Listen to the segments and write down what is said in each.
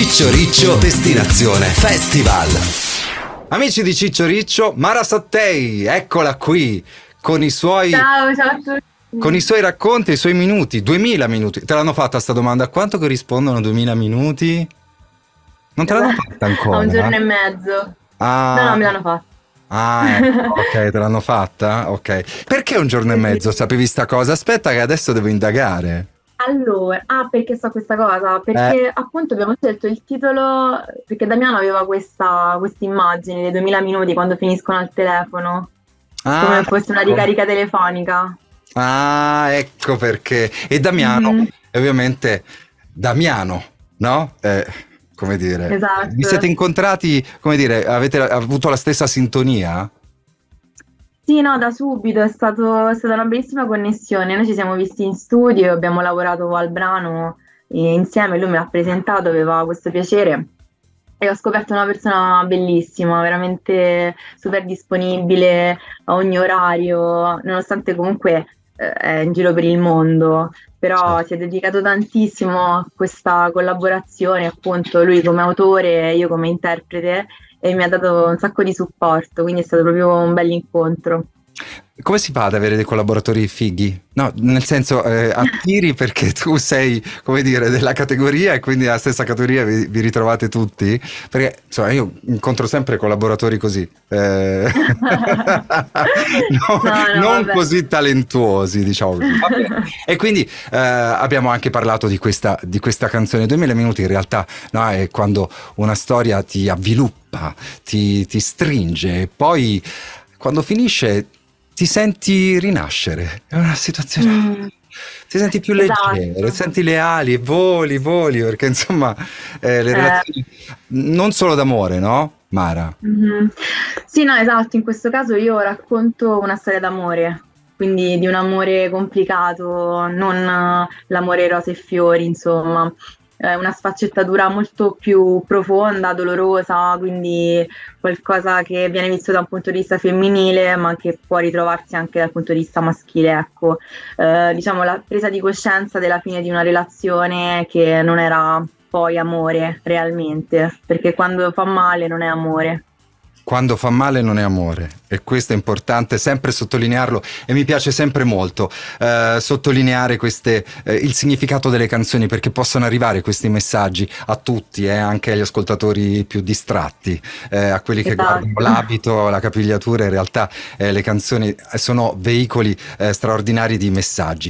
Ciccio Riccio Destinazione Festival. Amici di Ciccio Riccio, Mara Sattei, eccola qui con i suoi ciao a tutti. Con i suoi racconti, i suoi minuti, 2000 minuti. Te l'hanno fatta sta domanda? A quanto corrispondono 2000 minuti? Non te l'hanno fatta ancora? A un giorno e mezzo. Ah. No, me l'hanno fatta. Ah, ecco, ok, te l'hanno fatta? Ok. Perché un giorno e mezzo sapevi sta cosa? Aspetta che adesso devo indagare. Allora, perché so questa cosa? Perché appunto abbiamo scelto il titolo, perché Damiano aveva questa immagine dei 2000 minuti quando finiscono al telefono, come fosse una ricarica telefonica. Ah, ecco perché. E Damiano, ovviamente, Damiano, no? Come dire, esatto. Vi siete incontrati, come dire, avete avuto la stessa sintonia? Sì, no, da subito è stata una bellissima connessione. Noi ci siamo visti in studio, abbiamo lavorato al brano insieme, lui me l'ha presentato, aveva questo piacere e ho scoperto una persona bellissima, veramente super disponibile a ogni orario, nonostante comunque è in giro per il mondo, però si è dedicato tantissimo a questa collaborazione, appunto lui come autore e io come interprete, e mi ha dato un sacco di supporto, quindi è stato proprio un bel incontro. Come si fa ad avere dei collaboratori fighi? No, nel senso, attiri perché tu sei, come dire, della categoria e quindi nella stessa categoria vi ritrovate tutti? Perché, insomma, io incontro sempre collaboratori così, non così talentuosi, diciamo così. E quindi abbiamo anche parlato di questa canzone. 2000 minuti in realtà, no, è quando una storia ti avviluppa, ti stringe e poi quando finisce ti senti rinascere, è una situazione, ti senti più leggero, senti le ali e voli, perché insomma le relazioni, non solo d'amore, no, Mara? Sì, no, esatto, in questo caso io racconto una storia d'amore, quindi di un amore complicato, non l'amore rose e fiori, insomma. Una sfaccettatura molto più profonda, dolorosa, quindi qualcosa che viene visto da un punto di vista femminile, ma che può ritrovarsi anche dal punto di vista maschile, ecco. Diciamo la presa di coscienza della fine di una relazione che non era poi amore realmente, perché quando fa male non è amore. Quando fa male non è amore, e questo è importante sempre sottolinearlo, e mi piace sempre molto sottolineare il significato delle canzoni, perché possono arrivare questi messaggi a tutti, anche agli ascoltatori più distratti, a quelli che guardano l'abito, la capigliatura. In realtà le canzoni sono veicoli straordinari di messaggi.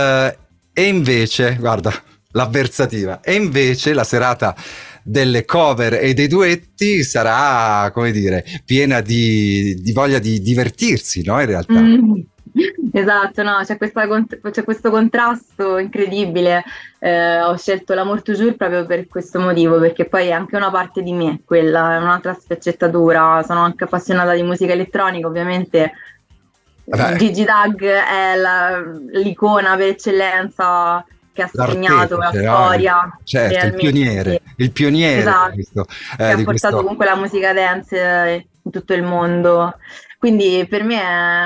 E invece, guarda, l'avversativa, e invece la serata delle cover e dei duetti sarà, come dire, piena di voglia di divertirsi, no? In realtà. Esatto, no, c'è questo contrasto incredibile. Ho scelto l'Amour toujours proprio per questo motivo, perché poi è anche una parte di me, quella è un'altra sfaccettatura. Sono anche appassionata di musica elettronica, ovviamente. Gigi Dag è l'icona per eccellenza che ha segnato la storia, certo, il pioniere esatto, che ha portato comunque la musica dance in tutto il mondo. Quindi per me è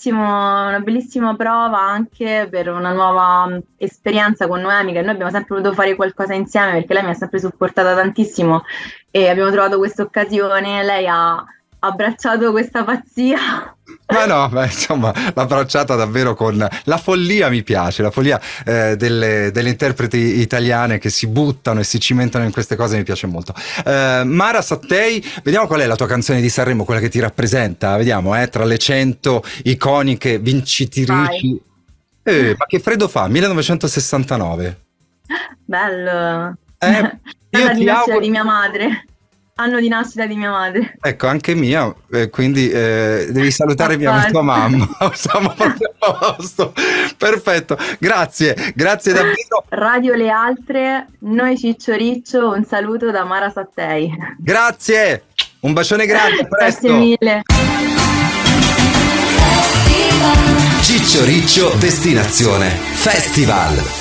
una bellissima prova anche per una nuova esperienza con Noemi, che noi abbiamo sempre voluto fare qualcosa insieme, perché lei mi ha sempre supportata tantissimo e abbiamo trovato questa occasione. Lei ha abbracciato questa pazzia. Ma no, insomma, l'ha abbracciata davvero con la follia. Mi piace la follia delle interpreti italiane che si buttano e si cimentano in queste cose, mi piace molto. Mara Sattei, vediamo qual è la tua canzone di Sanremo, quella che ti rappresenta, vediamo, tra le 100 iconiche vincitrici. Ma che freddo fa, 1969. Bello. Io ti auguro... di mia madre. Anno di nascita di mia madre. Ecco, anche mia, quindi devi salutare mia mamma. Siamo proprio a posto. Perfetto, grazie davvero. Radio Le Altre, noi Ciccio Riccio, un saluto da Mara Sattei. Grazie, un bacione grande, a presto. Grazie mille. Ciccio Riccio Destinazione Festival.